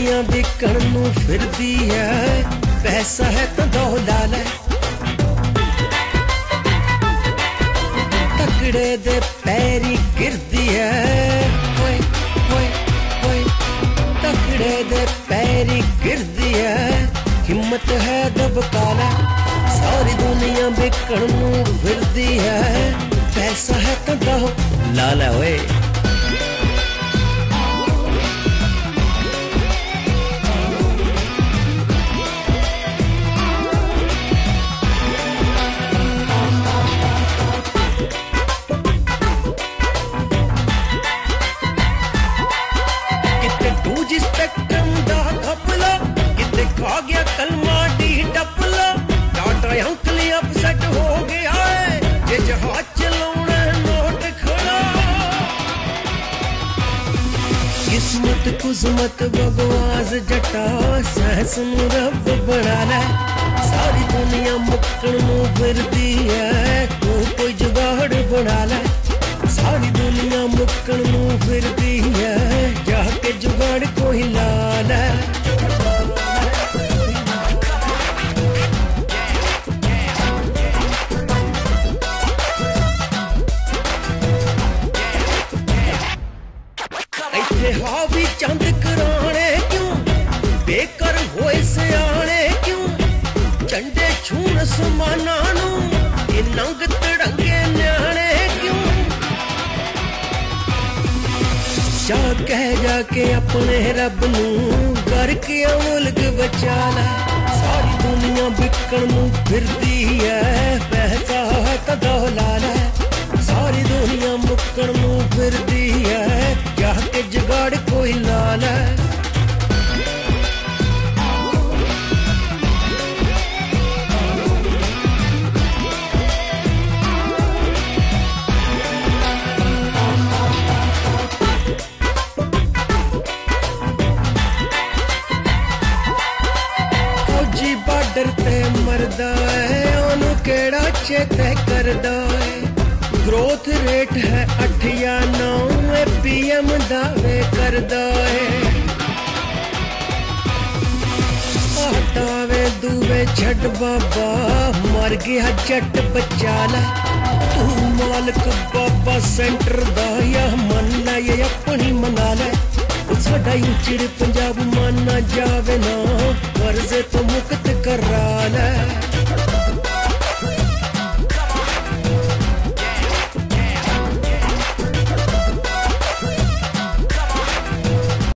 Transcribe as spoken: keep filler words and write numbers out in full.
दुनिया बिकण नूं फिरदी है, पैसा है तो दौला लै। तकड़े दे पैरी गिरदी है, ओए ओए ओए, तकड़े दे पैरी गिरदी है, हिम्मत है दबका लै। सारी दुनिया बिकण नूं फिरदी है, पैसा है तो दौला लै। ओए किस्मत कुस्मत बगवास जटा, सहस नूं रब बना लै। सारी दुनिया मुक्कण नूं फिरदी है, तू कोई जुगाड़ बना लै। सारी दुनिया मुक्कण नूं फिरदी है, जाके जुगाड़ कोई ला लै। हावी चंद कराने क्यों, बेकर होए सियाने क्यों, झंडे छूण समाना नूं, ये नंग तड़ंगे न्याणे क्यों। जा कह जाके अपने रब नूं, करके मुल्क बचा लै। सारी दुनिया बिकण नूं फिरदी है, पैसा है तो दौला लै। सारी दुनिया मुक्कण नूं फिरदी है, जाके जुगाड़ कोई ला लै। फौजी बार्डर ते मरदा है, ओनू केड़ा चेते करदा है। ग्रोथ रेट है अठ या नौ, पी एम दावे करदा है। हटावे दुवे छड़ बाबा, मर गया जट बचा लै। तू मालक बाबा सेंटर दा, या मन लै अपनी मना लै। साडा उचड़ पंजाब माना जावे ना, कर्जे तो मुक्त